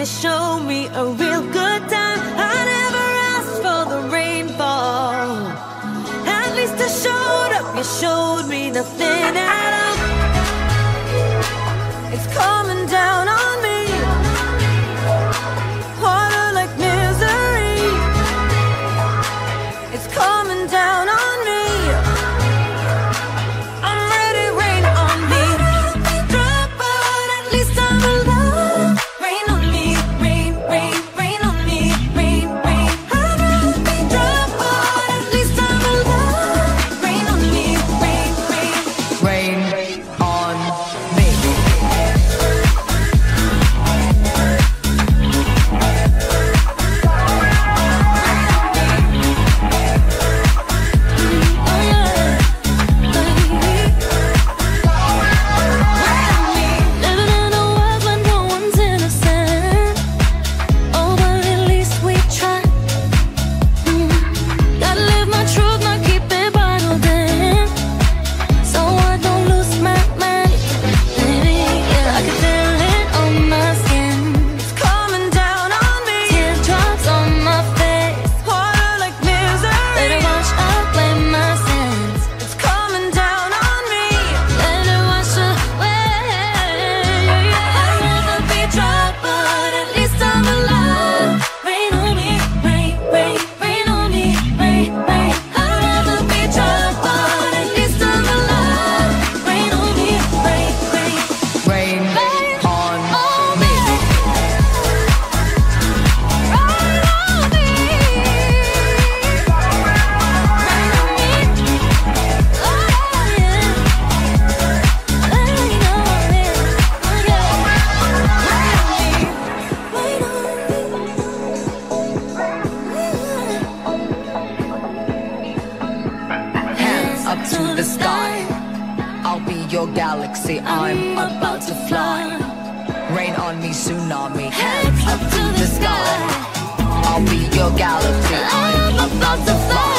show me a real good time. I never asked for the rainfall. At least I showed up, you showed me nothing at all. It's coming down on me, water like misery. It's coming down on me. I'm ready, rain on me. Drop, but at least I'm alive. Rain on me, rain, rain, rain on me, rain, rain. I'd rather be drop, but at least I'm alive. Rain on me, rain, rain. Rain on me. Living in a world where no one's innocent. Oh, but at least we try. Gotta live my truth, not keep it bottled in, so I don't lose my mind. Baby, yeah, I can feel it on my skin. It's coming down on me. Teardrops on my face, water like misery. Let it wash away my sins. It's coming down on me. Let it wash away. I'd rather be dry, but at least I'm alive. Rain on me, rain, rain, rain on me, rain, rain. I'd rather be dry, but at least I'm alive. Rain on me, rain, rain, Rain rain on on me. me. Rain on me. Rain on me. Oh yeah. Rain on me. Oh yeah. Rain on me. Hands up to the sky. I'll be your galaxy. I'm about to fly. Rain on me, tsunami. Hands up to the sky. I'll be your galaxy. I'm about to fly.